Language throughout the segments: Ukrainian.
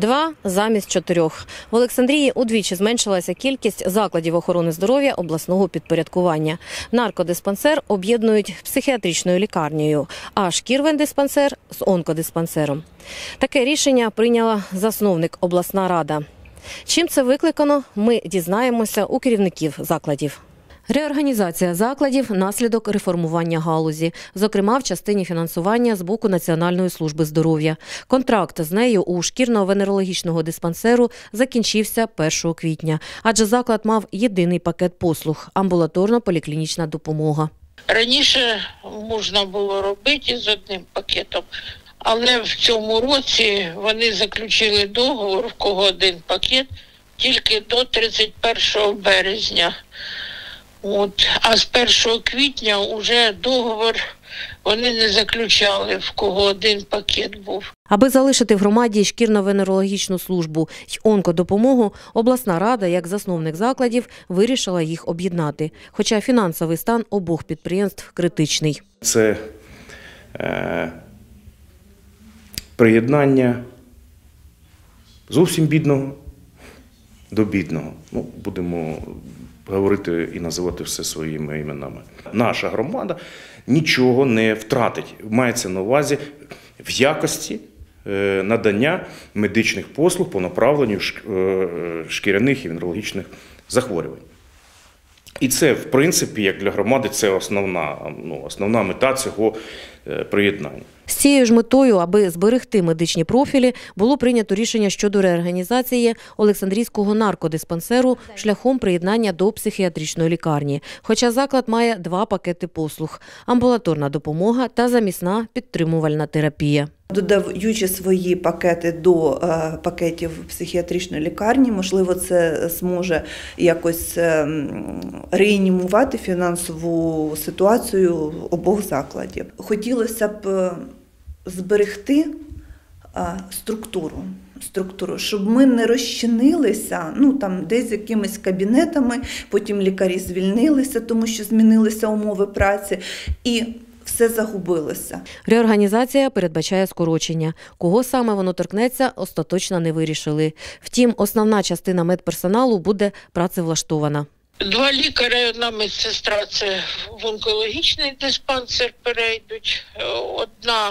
2 замість 4. В Олександрії удвічі зменшилася кількість закладів охорони здоров'я обласного підпорядкування. Наркодиспансер об'єднують з психіатричною лікарнею, а шкірвендиспансер – з онкодиспансером. Таке рішення прийняла засновник обласна рада. Чим це викликано, ми дізнаємося у керівників закладів. Реорганізація закладів – наслідок реформування галузі, зокрема в частині фінансування з боку Національної служби здоров'я. Контракт з нею у шкірно-венерологічного диспансеру закінчився 1 квітня, адже заклад мав єдиний пакет послуг – амбулаторно-поліклінічна допомога. Раніше можна було робити з одним пакетом, але в цьому році вони заключили договор, в кого один пакет, тільки до 31 березня. А з 1 квітня вже договор вони не заключали, в кого один пакет був. Аби залишити в громаді шкірно-венерологічну службу й онкодопомогу, обласна рада, як засновник закладів, вирішила їх об'єднати. Хоча фінансовий стан обох підприємств критичний. Це приєднання зовсім бідного до бідного. Будемо говорити і називати все своїми іменами. Наша громада нічого не втратить. Мається на увазі в якості надання медичних послуг по направленню шкіряних і венерологічних захворювань. І це, в принципі, як для громади, це основна мета цього приєднання. З цією ж метою, аби зберегти медичні профілі, було прийнято рішення щодо реорганізації Олександрійського наркодиспансеру шляхом приєднання до психіатричної лікарні. Хоча заклад має 2 пакети послуг – амбулаторна допомога та замісна підтримувальна терапія. Додаючи свої пакети до пакетів психіатричної лікарні, можливо, це зможе якось реанімувати фінансову ситуацію обох закладів. Хотілося б зберегти структуру, щоб ми не розчинилися, десь якимись кабінетами, потім лікарі звільнилися, тому що змінилися умови праці, і все загубилося. Реорганізація передбачає скорочення. Кого саме воно торкнеться, остаточно не вирішили. Втім, основна частина медперсоналу буде працевлаштована. 2 лікаря і 1 медсестра – це в онкологічний диспансер перейдуть. 1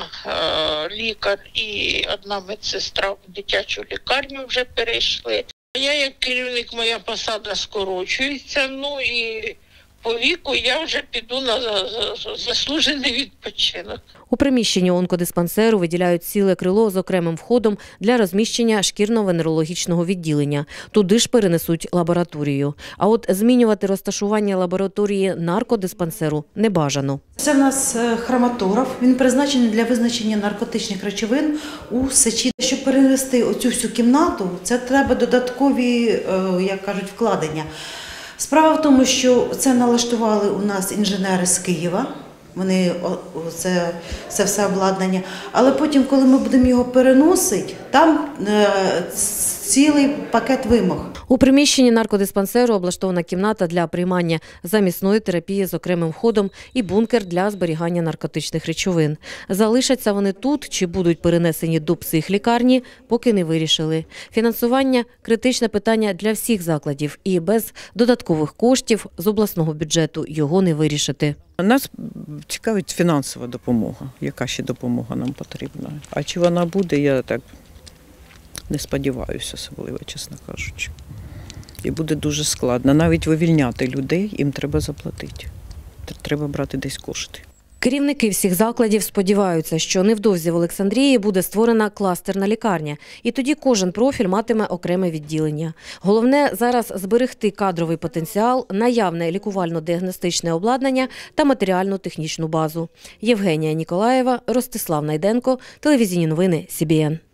лікар і 1 медсестра в дитячу лікарню вже перейшли. Я як керівник, моя посада скорочується, і по віку я вже піду на заслужений відпочинок. У приміщенні онкодиспансеру виділяють ціле крило з окремим входом для розміщення шкірно-венерологічного відділення. Туди ж перенесуть лабораторію. А от змінювати розташування лабораторії наркодиспансеру не бажано. Це в нас хроматограф. Він призначений для визначення наркотичних речовин у сечі. Щоб перенести оцю всю кімнату, це треба додаткові, як кажуть, вкладення. Справа в тому, що це налаштували у нас інженери з Києва, вони це все обладнання, але потім, коли ми будемо його переносити, там цілий пакет вимог. У приміщенні наркодиспансеру облаштована кімната для приймання замісної терапії з окремим входом і бункер для зберігання наркотичних речовин. Залишаться вони тут чи будуть перенесені до психлікарні, поки не вирішили. Фінансування – критичне питання для всіх закладів, і без додаткових коштів з обласного бюджету його не вирішити. Нас цікавить фінансова допомога. Яка ще допомога нам потрібна? А чи вона буде, я так не сподіваюся особливо, чесно кажучи. І буде дуже складно. Навіть вивільняти людей їм треба заплатити. Треба брати десь кошти. Керівники всіх закладів сподіваються, що невдовзі в Олександрії буде створена кластерна лікарня, і тоді кожен профіль матиме окреме відділення. Головне зараз зберегти кадровий потенціал, наявне лікувально-діагностичне обладнання та матеріально-технічну базу. Євгенія Ніколаєва, Ростислав Найденко, телевізійні новини СІБІН.